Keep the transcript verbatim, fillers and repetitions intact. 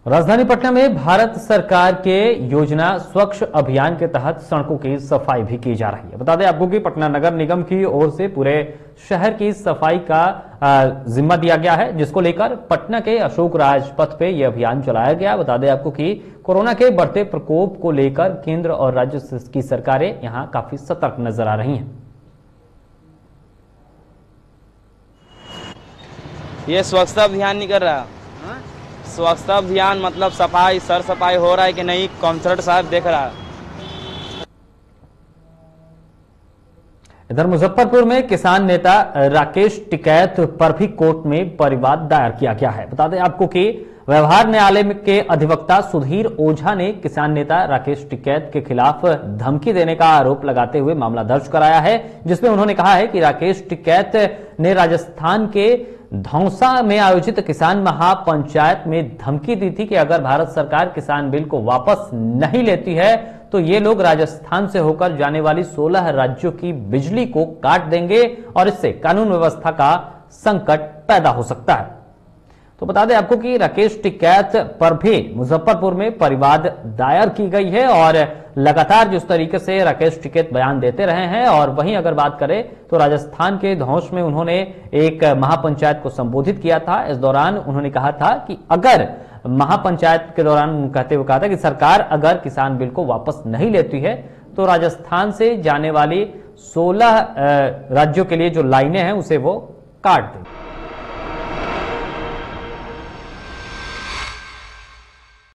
राजधानी पटना में भारत सरकार के योजना स्वच्छ अभियान के तहत सड़कों की सफाई भी की जा रही है। बता दें आपको कि पटना नगर निगम की ओर से पूरे शहर की सफाई का जिम्मा दिया गया है, जिसको लेकर पटना के अशोक राजपथ पे यह अभियान चलाया गया। बता दें आपको कि कोरोना के बढ़ते प्रकोप को लेकर केंद्र और राज्य की सरकारें यहां काफी सतर्क नजर आ रही हैं। ये स्वच्छता अभियान नहीं कर रहा। स्वच्छता अभियान मतलब सफाई, सर सफाई हो रहा है कि नहीं, कॉन्सर्ट साहब देख रहा है। इधर मुजफ्फरपुर में किसान नेता राकेश टिकैत पर भी कोर्ट में परिवाद दायर किया गया है। बता दें आपको कि व्यवहार न्यायालय के अधिवक्ता सुधीर ओझा ने किसान नेता राकेश टिकैत के खिलाफ धमकी देने का आरोप लगाते हुए मामला दर्ज कराया है, जिसमें उन्होंने कहा है कि राकेश टिकैत ने राजस्थान के धौसा में आयोजित किसान महापंचायत में धमकी दी थी कि अगर भारत सरकार किसान बिल को वापस नहीं लेती है तो ये लोग राजस्थान से होकर जाने वाली सोलह राज्यों की बिजली को काट देंगे और इससे कानून व्यवस्था का संकट पैदा हो सकता है। तो बता दें आपको कि राकेश टिकैत पर भी मुजफ्फरपुर में परिवाद दायर की गई है और लगातार जिस तरीके से राकेश टिकैत बयान देते रहे हैं, और वहीं अगर बात करें तो राजस्थान के धौस में उन्होंने एक महापंचायत को संबोधित किया था। इस दौरान उन्होंने कहा था कि अगर महापंचायत के दौरान कहते हुए कहा था कि सरकार अगर किसान बिल को वापस नहीं लेती है तो राजस्थान से जाने वाली सोलह राज्यों के लिए जो लाइनें हैं उसे वो काट देंगे।